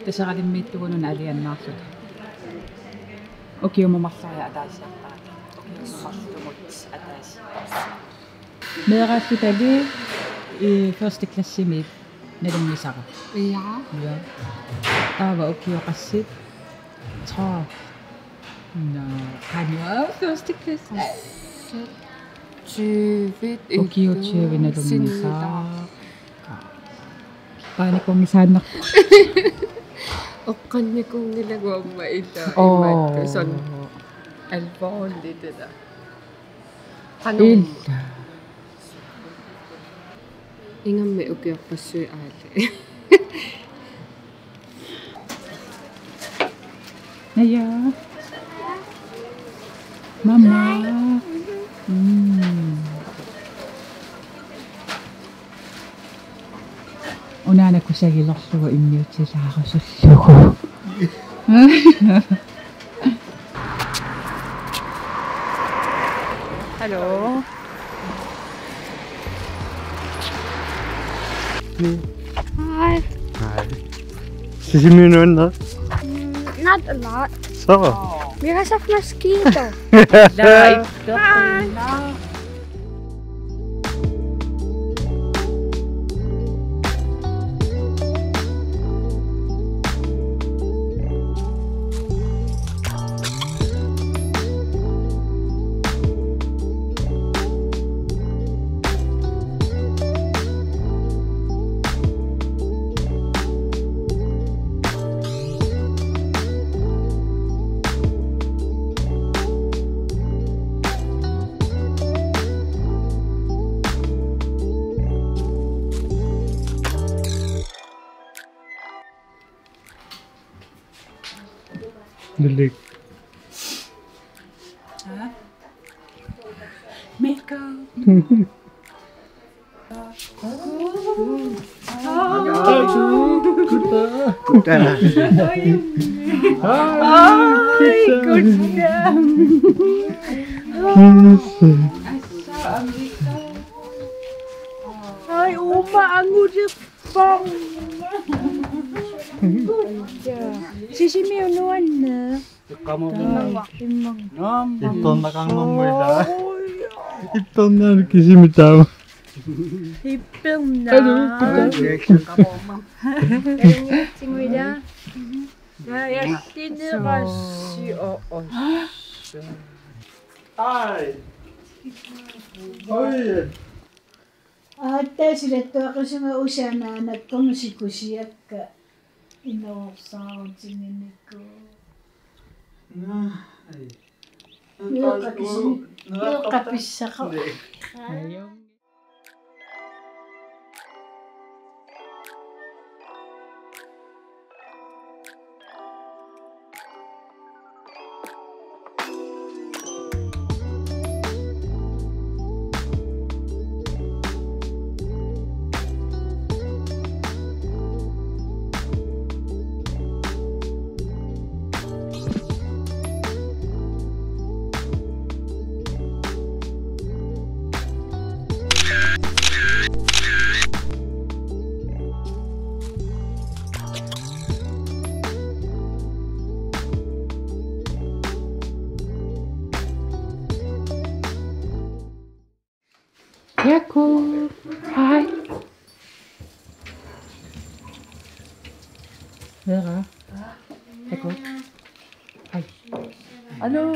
Tasaqalimmiittugunun aliannaarlut. Ukiumumарлариа атаассаартаа. Ukiumumарлумут атаасси. Meeraallu første klassimiit nalungisara. Ja. Ja. Taava ukioqassit. Tror. Nå, kan jo første klasse. 20 ukiotyövi nalungisara. Paanikungisaanner. Oqqannikungilaguamma illa imattu son alvorligt det der. Illa. Ingamme ukiorpassui aali. Ja. Mamma. Unaana kusagilerlugu immiutilaarusullugu. Hallo. Hi. Hi. Sisiminuanna. Not a lot. Så. Because of mosquito. Hi. Lille. Makeup. Goddag. Ay, Oma, ang udipang. Sisimiunuan na. Kamu Imang. Ipon na kang mamuila. Ipon na kisimitaw. Ipil na. Tingwida. Tinirasi o Hi. Oi. Aatteesilettuaqisuma usaanaanakkornusikusiakka inorsaarutininnikku Nuuqqapissaqa Jakob. Hej. Vera. Jakob. Hej. Hallo.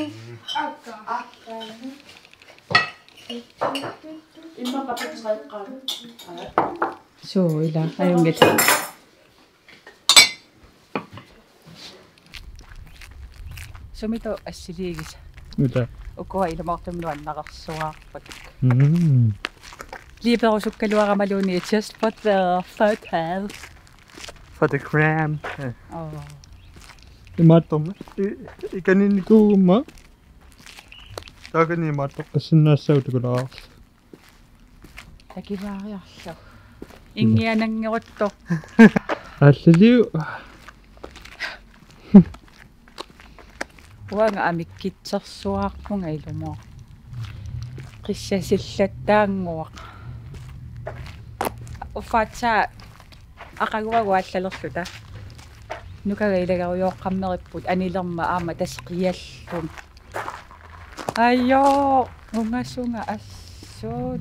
So, ila. Ayong gets. Sumito asiligis. Mitä? Ukoa ila mortamluan naqarsuarpak. Lige perusukkaluaramaluni, it's just for the photo. For the cram. Oh. Imatom. Ikanin ko ma. Tagan ni matok kasi nasa utugulas. Takivaariarlu. Ingiananngorutto. Allaliu. Uanga amikkitsersuarpunga ilumo. Qissasillattanguaq. Ufaatsa aqaguagu allalерluta. нукагaiлагаруйоққаммериппут анилерма аама тасеқиаллун айё унгасунга ассуут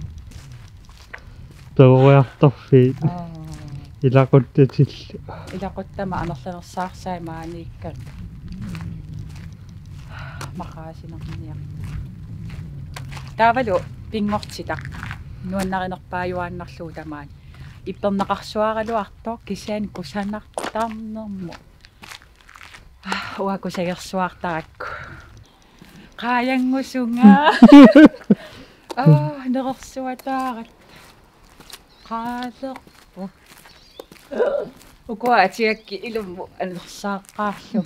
Тауриарторфиит илақуттатиллу илақуттама анерланерсаарсаа maanikkat махаасинерниа таавалу пингортитақ нуаннаринерпааюааннарлуу тамаан иппернеқарсуаралуартоо кисаани кусанартарнерму уакусагерсуартаракку qaayangussunga нерерсуатаарат qaaleqpu ukua atiakki ilummu анерсааққаарлу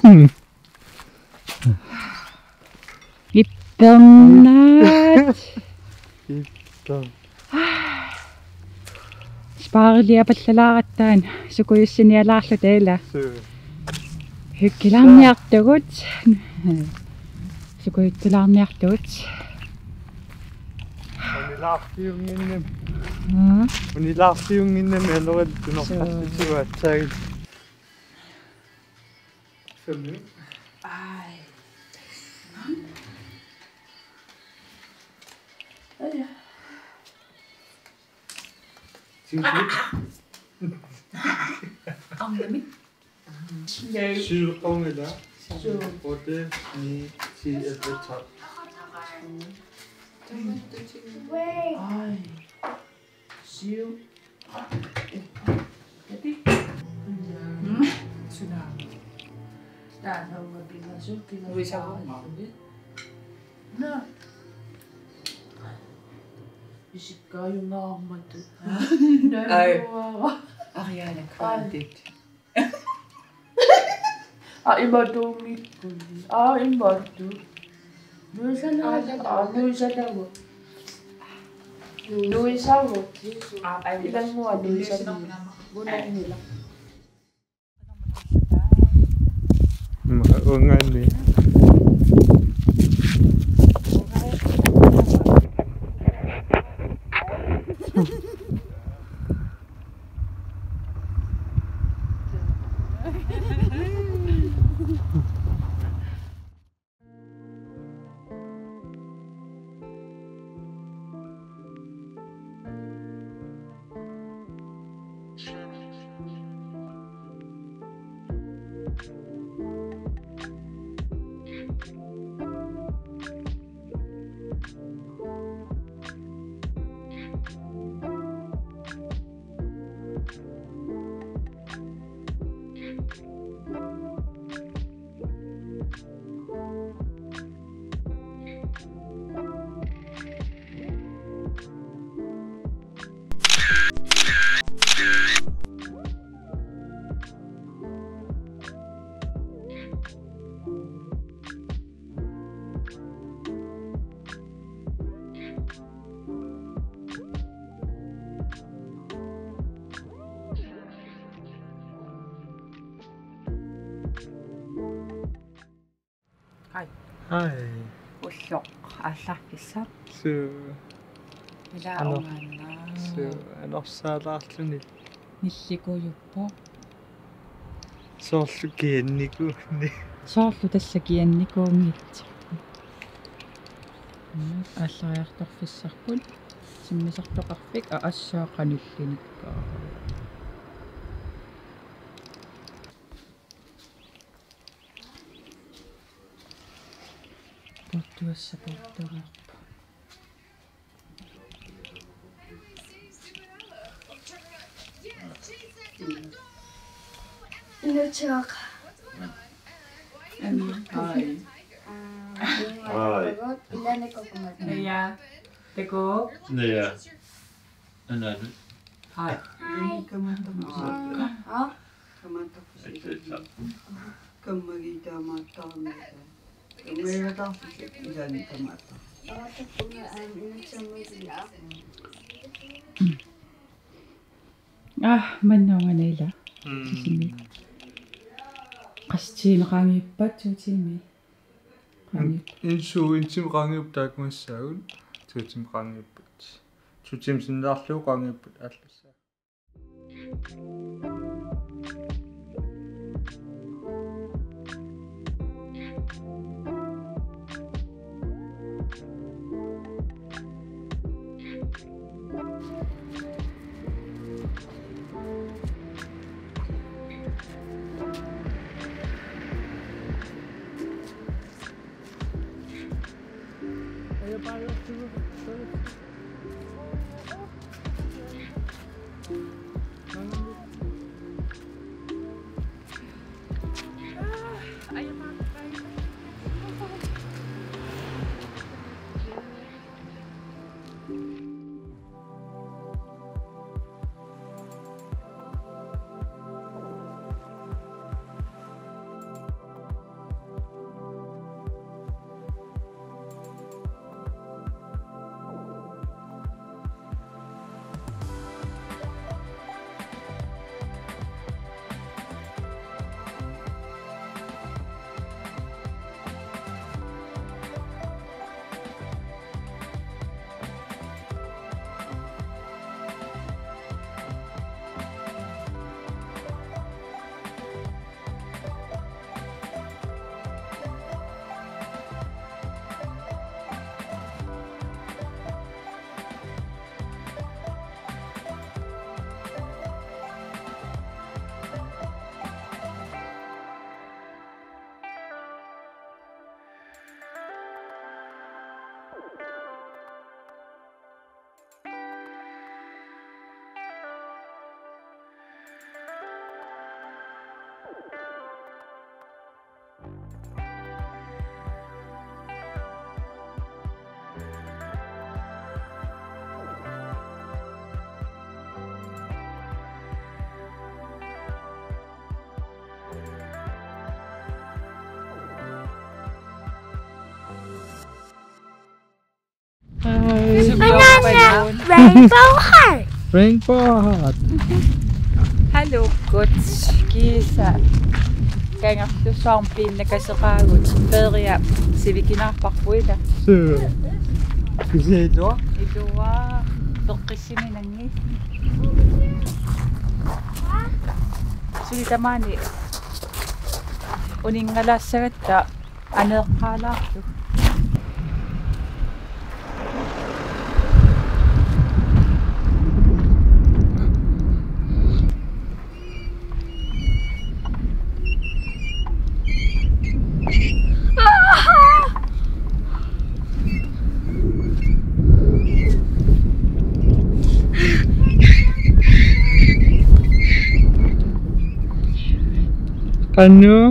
иппернаат спаарилиапаллалааратаан сукуйуссиниалаарлу таила хиккилаарниартугут сукуйуттулаарниартугут унилаарфиунгиннам алерат тунерпасситуатсаагит 5 minutter. Ej. Om det mit. 7 unge der. 8, 9, 10, 11, 12. Ej. 7. Der er noget med biler, så biler. Hvis jeg var Nå. Hvis jeg gør jo noget med det. Ej. Ariana Grande. Ej, hvor du mit guld. Ej, hvor du. Nu er så noget. Nu er så noget. Nu er så noget. Ilang mo nu er så noget. Bulan nila. Ungani. Hej. Ulloq алларкисса Så илааунгаанаа så анерсаалаарлуни нилликуйуппо соорлукианникуунни соорлу таллакианникуунгитsi аллариарторфиссарпут симмисартоқарфик аассаақаниллиниккаа портуассапортугаарпа Inutjak. Ай. Ilan ko kumat. Ja. Teko. Ja. En dan Hai. Ha? Маннуангаила. Qastиинеqaangiippat tuutimi. инсу интим qaangiup taakmassaagun tuutim qaangiuppat tuutim sinnaarluu qaangiuppat ааллассаа Hi! Rainbow heart. Rainbow Heart! Hallo guts kisa. Kangarlu saampiin nakasaqaagut peeria sivikinarparpuila. So, Isidro? Ilua peqqissiminangi. Sulitamani uningalaassagatta aneeqqaalaarlu. Kanu?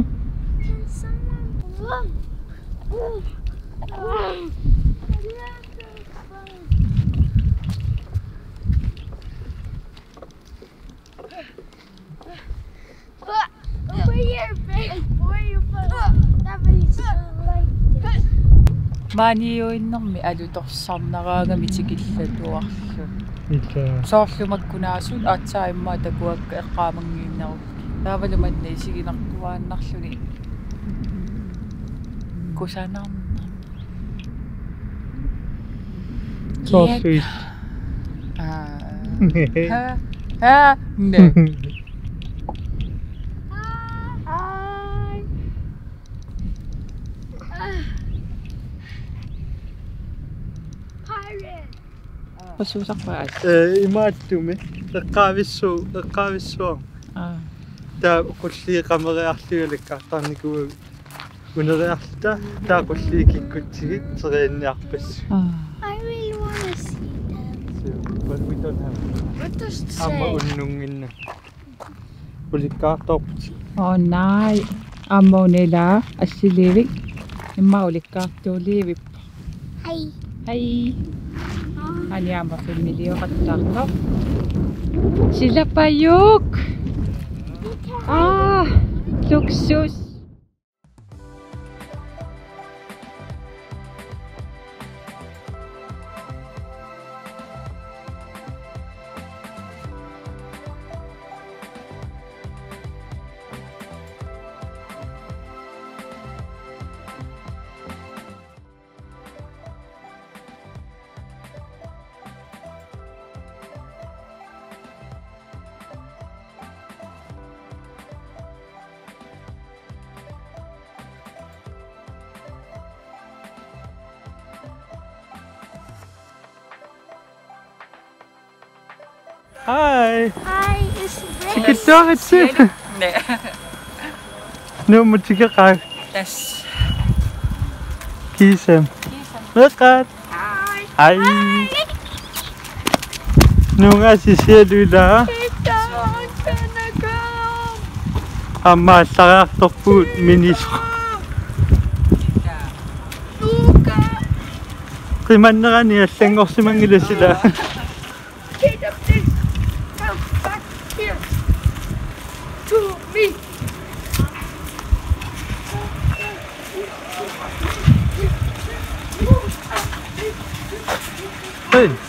Maaniuinnermi alutorsarnaraangami tikillalluarlu. Ika. Soorlumakkunaasun aatsaimmaa takuakka eqqaamangiinneru. Taavalumanna isiginartuaannarluni. Kusanarna. So sweet. Ne. Pasuusaqpaas. Imaattume. Eqqaavissuu. Taa qulliiqameriarluulikkaartarnikugu uneriarluta taa qulliikikkutsigi teriinniarpassu. I really want to see them. But we don't have What does it amma say? unnunginna. Ulikkaartorput. Nai. Ammonela assilivik. Imma ulikkaartuuliivip. Hi. Hai. Aniama filmilioqattaartor. Silapayuk. Luksus. Hi! Hi, is this? Tikitaatsi! Ne. No mutikaqaa Yes. kiisam. Meqaat. Hi! Nunga sisialuila. Amma sarartorpuut minisqu. Qimannerani allangorsimangila. Back here to me. Hey!